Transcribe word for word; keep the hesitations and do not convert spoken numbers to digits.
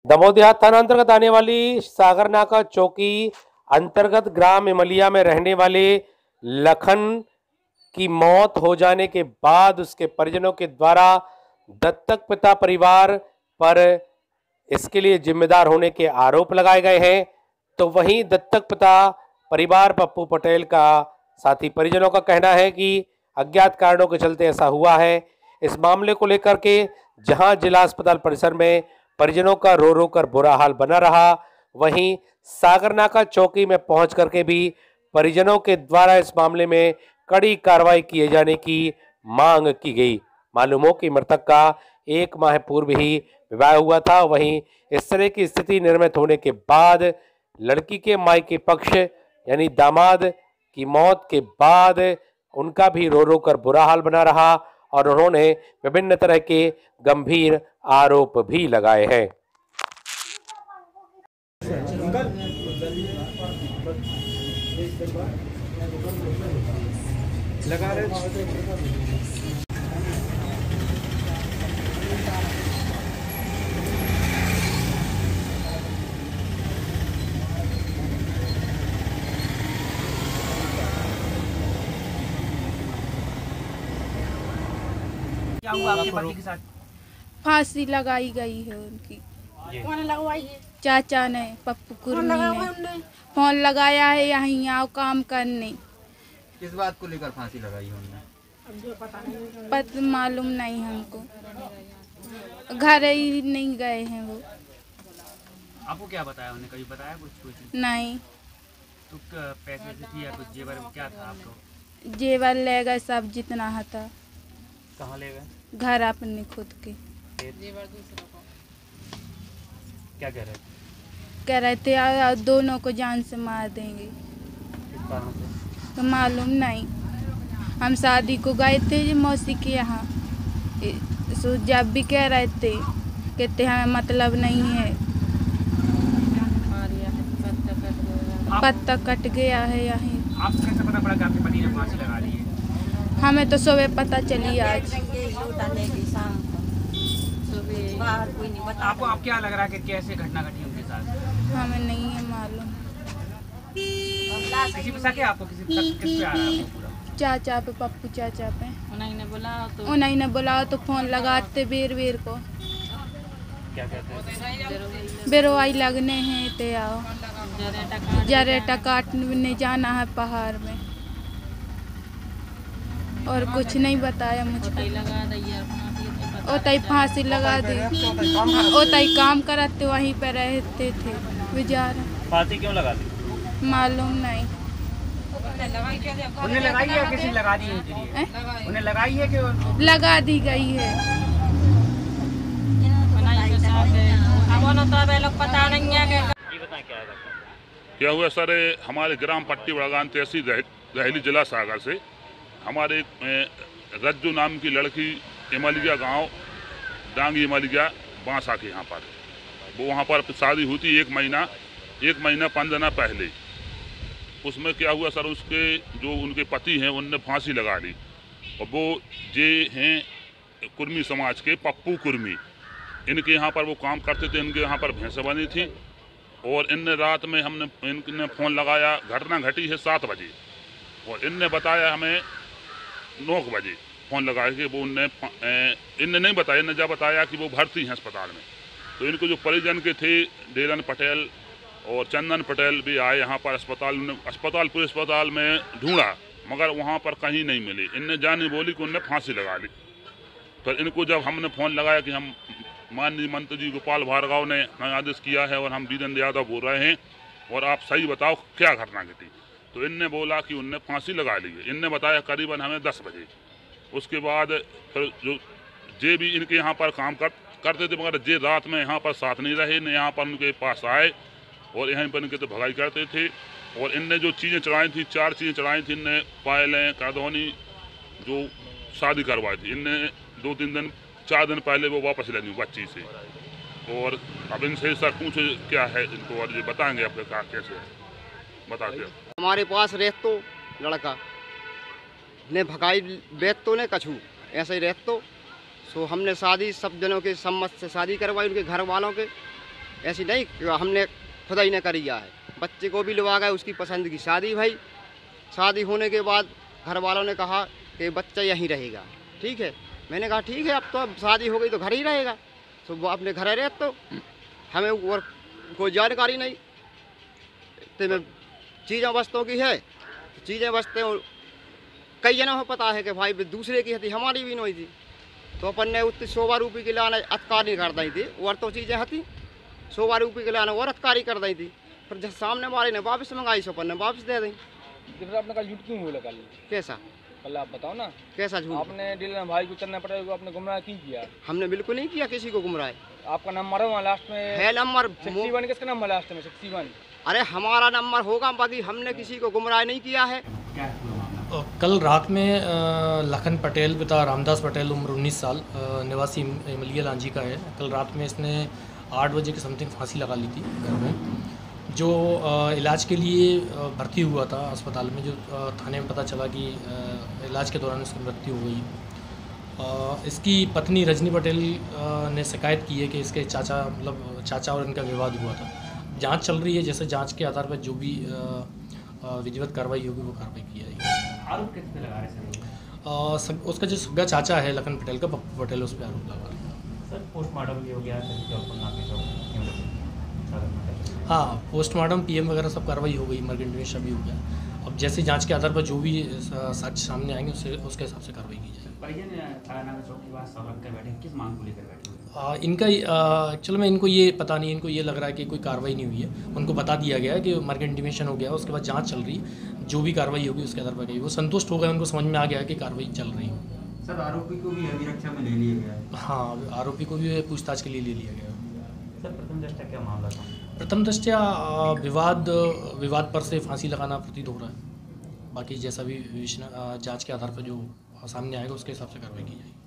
दमोह थाना अंतर्गत आने वाली सागरनाका चौकी अंतर्गत ग्राम इमलिया में रहने वाले लखन की मौत हो जाने के बाद उसके परिजनों के द्वारा दत्तक पिता परिवार पर इसके लिए जिम्मेदार होने के आरोप लगाए गए हैं। तो वहीं दत्तक पिता परिवार पप्पू पटेल का साथी परिजनों का कहना है कि अज्ञात कारणों के चलते ऐसा हुआ है। इस मामले को लेकर के जहां जिला अस्पताल परिसर में परिजनों का रो रो कर बुरा हाल बना रहा, वहीं सागरनाका चौकी में पहुंच करके भी परिजनों के द्वारा इस मामले में कड़ी कार्रवाई किए जाने की मांग की गई। मालूम हो कि मृतक का एक माह पूर्व ही विवाह हुआ था। वहीं इस तरह की स्थिति निर्मित होने के बाद लड़की के मायके पक्ष यानी दामाद की मौत के बाद उनका भी रो रो कर बुरा हाल बना रहा और उन्होंने विभिन्न तरह के गंभीर आरोप भी लगाए हैं। लगा रहे क्या हुआ आपके पति के साथ? फांसी लगाई गई है उनकी। कौन लगवाई है? चाचा ने, पप्पू कुर्मी ने फोन लगाया है यहीं आओ काम करने। किस बात को लेकर फांसी लगाई है उन्होंने? पता मालूम नहीं हमको, घर ही नहीं गए हैं वो। आपको क्या बताया उन्होंने? कभी बताया कुछ कुछ? नहीं। तो पैसे से थी या कुछ जेवर क्या था आपको? जेवर ले गए सब जितना था। कहाँ ले गए? घर अपने खुद के। जेवर दूसरों को क्या कह रहे थे? कह रहे थे आ, दोनों को जान से मार देंगे। किस कारण से? तो मालूम नहीं। हम शादी को गए थे मौसी के यहाँ, सो जब भी कह रहे थे कहते हमें मतलब नहीं है, पत्ता कट गया है यहीं। आपको कैसे पता पड़ा कि आपके पति ने फांसी लगा ली है? हमें तो सुबह पता चली आज। आपको आप क्या लग रहा है कि कैसे घटना घटी उनके साथ? हमें नहीं है मालूम। किसी पे शक है आपको? किसी पे शक किस पे आ रहा है आपको पूरा? चाचा पे, पप्पू चाचा पे। उन्हीं ने बुलाओ तो उन्हीं ने बुलाओ तो फोन लगाते बेर बेर को। क्या कहते हैं? बेरवाई लगने हैं ते आओ, जरेटा काटने जाना है पहाड़ में, और कुछ नहीं बताया मुझको। ओतई फांसी लगा दी, ओतई काम करते वहीं पे रहते थे बेचारा। फांसी क्यों लगा दी? मालूम नहीं। उन्हें लगाई है किसी लगा दी है? उन्हें लगाई है कि लगा दी गई है? पता नहीं है। क्या हुआ सर, हमारे ग्राम पट्टी बड़गान तहसील रहली जिला सागर से हमारे रज्जू नाम की लड़की इमलिया गांव डांगी इमलिया बांसा के यहाँ पर, वो वहाँ पर शादी हुई थी एक महीना एक महीना पाँच दिन पहले। उसमें क्या हुआ सर, उसके जो उनके पति हैं उनने फांसी लगा ली। और वो जे हैं कुर्मी समाज के पप्पू कुर्मी, इनके यहाँ पर वो काम करते थे। इनके यहाँ पर भैंसें बनी थी और इन रात में हमने इनने फ़ोन लगाया। घटना घटी है सात बजे और इनने बताया हमें नौ बजे फ़ोन लगा के। वो उनने इनने नहीं बताया, इनने जब बताया कि वो भर्ती हैं अस्पताल में। तो इनको जो परिजन के थे डेलन पटेल और चंदन पटेल भी आए यहाँ पर अस्पताल में। अस्पताल पूरे अस्पताल में ढूंढा मगर वहाँ पर कहीं नहीं मिली। इनने जानी बोली कि उनने फांसी लगा ली। फिर इनको जब हमने फ़ोन लगाया कि हम माननीय मंत्री जी गोपाल भार्गव ने हमें आदेश किया है और हम वीरेंद्र यादव बोल रहे हैं और आप सही बताओ क्या घटना घटी, तो इनने बोला कि उनने फांसी लगा ली है। इनने बताया करीबन हमें दस बजे। उसके बाद फिर जो जे भी इनके यहाँ पर काम कर करते थे मगर जे रात में यहाँ पर साथ नहीं रहे, न यहाँ पर उनके पास आए और यहीं पर इनके तो भगाई करते थे। और इनने जो चीज़ें चढ़ाई थी, चार चीज़ें चढ़ाई थी इनने, पायलें करदौनी जो शादी करवाई थी। इनने दो तीन दिन चार दिन पहले वो वापस ले ली बच्ची से। और अब इनसे सर पूछे क्या है इनको और ये बताएंगे आपके कहा कैसे है, बताते। हमारे पास रहत तो लड़का ने भगाई बेत तो ने कछू ऐसे ही रहत तो सो हमने शादी सब जनों के सम्मत से शादी करवाई उनके घर वालों के। ऐसी नहीं कि हमने खुदा ही ने करिया है। बच्चे को भी लवा गए, उसकी पसंद की शादी भाई। शादी होने के बाद घर वालों ने कहा कि बच्चा यहीं रहेगा। ठीक है, मैंने कहा ठीक है, अब तो अब शादी हो गई तो घर ही रहेगा, तो वो अपने घर रहे, तो हमें और कोई जानकारी नहीं। तो में चीज़ें वस्तुओं की है, चीज़ें वस्तुएं कई जनों को पता है कि भाई दूसरे की थी, हमारी भी नहीं थी, तो अपन ने उतनी सोवा रुपये के लाने अतकारी कर दी थी। और तो चीज़ें हती सोवा रुपये के लाने और अतकारी कर दी थी, फिर जब सामने वाले ने वापस मंगाई सो अपन ने वापस दे दी। आपने कल झूठ क्यों बोला? कल कैसा? कल आप बताओ ना, कैसा झूठ? आपने डीलर भाई को चंदा पटेल को आपने गुमराह क्यों किया? हमने बिल्कुल नहीं किया किसी को गुमराह। आपका नंबर है वहाँ लास्ट में है, नंबर सिक्सटी वन किसका नंबर लास्ट में? Sixty one. अरे हमारा नंबर होगा, बाकी हमने किसी को गुमराह नहीं किया है। कल रात में लखन पटेल पिता रामदास पटेल उम्र उन्नीस साल निवासी इमलिया लांजी का है। कल रात में इसने आठ बजे के समथिंग फांसी लगा ली थी घर में। जो इलाज के लिए भर्ती हुआ था अस्पताल में, जो थाने में पता चला कि इलाज के दौरान उसकी मृत्यु हो गई। इसकी पत्नी रजनी पटेल ने शिकायत की है कि इसके चाचा मतलब चाचा और इनका विवाद हुआ था। जांच चल रही है, जैसे जांच के आधार पर जो भी विधिवत कार्रवाई होगी वो कार्रवाई की जाएगी। आरोप किस पे लगा रहे सर? उसका जो सगा चाचा है लखन पटेल का, पप्पू पटेल, उस पर आरोप लगा रहे हैं। सर पोस्टमार्टम भी हो गया हाँ, पोस्टमार्टम पीएम वगैरह सब कार्रवाई हो गई, मर्गेंटिनेशन भी हो गया। अब जैसे जांच के आधार पर जो भी साक्ष्य सामने आएंगे उससे उसके हिसाब से कार्रवाई की जाएगी। किस मांग को लेकर बैठे आ, इनका एक्चुअल में इनको ये पता नहीं, इनको ये लग रहा है कि कोई कार्रवाई नहीं हुई है। उनको बता दिया गया है कि मार्ग इंटीमेशन हो गया, उसके बाद जांच चल रही है, जो भी कार्रवाई होगी उसके आधार पर गई। वो संतुष्ट हो गए, उनको समझ में आ गया है कि कार्रवाई चल रही है। सर आरोपी को भी अभिरक्षा में ले लिया गया है? हाँ, आरोपी को भी पूछताछ के लिए ले लिया गया। सर प्रथम दृष्टया क्या मामला था? प्रथम दृष्टया विवाद विवाद पर से फांसी लगाना प्रतीत हो रहा है। बाकी जैसा भी जांच के आधार पर जो सामने आएगा उसके हिसाब से कार्रवाई की जाएगी।